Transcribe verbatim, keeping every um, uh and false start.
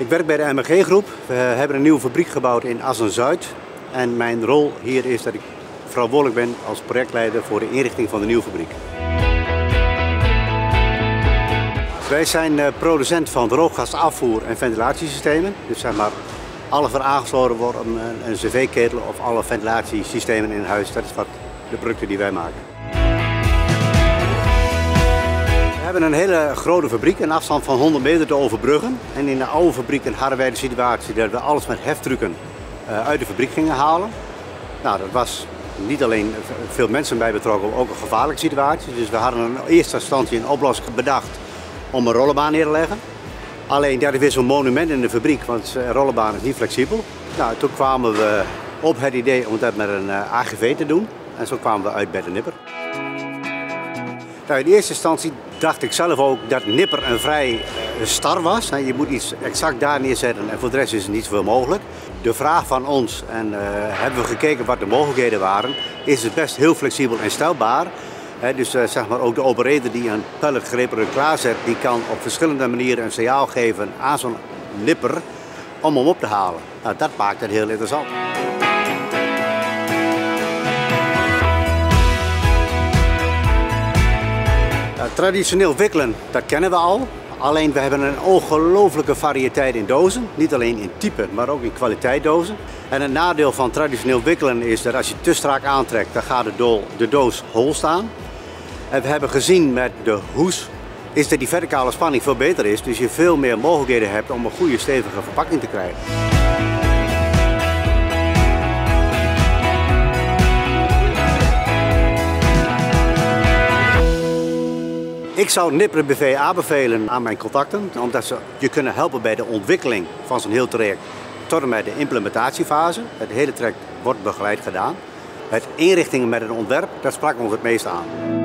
Ik werk bij de M G Groep. We hebben een nieuwe fabriek gebouwd in Assen-Zuid. En mijn rol hier is dat ik verantwoordelijk ben als projectleider voor de inrichting van de nieuwe fabriek. Wij zijn producent van drooggasafvoer en ventilatiesystemen. Dus zeg maar, alles wat aangesloten wordt op een cv-ketel of alle ventilatiesystemen in huis, dat is wat de producten die wij maken. We hebben een hele grote fabriek, een afstand van honderd meter te overbruggen. En in de oude fabrieken hadden wij de situatie dat we alles met heftrucken uit de fabriek gingen halen. Nou, dat was niet alleen veel mensen bij betrokken, maar ook een gevaarlijke situatie. Dus we hadden in eerste instantie een oplossing bedacht om een rollenbaan neer te leggen. Alleen dat is weer zo'n monument in de fabriek, want een rollenbaan is niet flexibel. Nou, toen kwamen we op het idee om dat met een A G V te doen. En zo kwamen we uit bij de nipper. Nou, in eerste instantie dacht ik zelf ook dat nipper een vrij star was. Je moet iets exact daar neerzetten en voor de rest is er niet zoveel mogelijk. De vraag van ons, en uh, hebben we gekeken wat de mogelijkheden waren, is het best heel flexibel en stelbaar. He, dus uh, zeg maar ook de operator die een palletgreper klaarzet, die kan op verschillende manieren een signaal geven aan zo'n nipper om hem op te halen. Nou, dat maakt het heel interessant. Nou, traditioneel wikkelen, dat kennen we al. Alleen we hebben een ongelooflijke variëteit in dozen. Niet alleen in type, maar ook in kwaliteit dozen. En het nadeel van traditioneel wikkelen is dat als je te strak aantrekt, dan gaat de, do de doos hol staan. En we hebben gezien met de hoes is dat die verticale spanning veel beter is. Dus je veel meer mogelijkheden hebt om een goede stevige verpakking te krijgen. Ik zou Nipper B V aanbevelen aan mijn contacten, omdat ze je kunnen helpen bij de ontwikkeling van zo'n heel traject tot en met de implementatiefase. Het hele traject wordt begeleid gedaan. Het inrichtingen met een ontwerp, dat sprak ons het meest aan.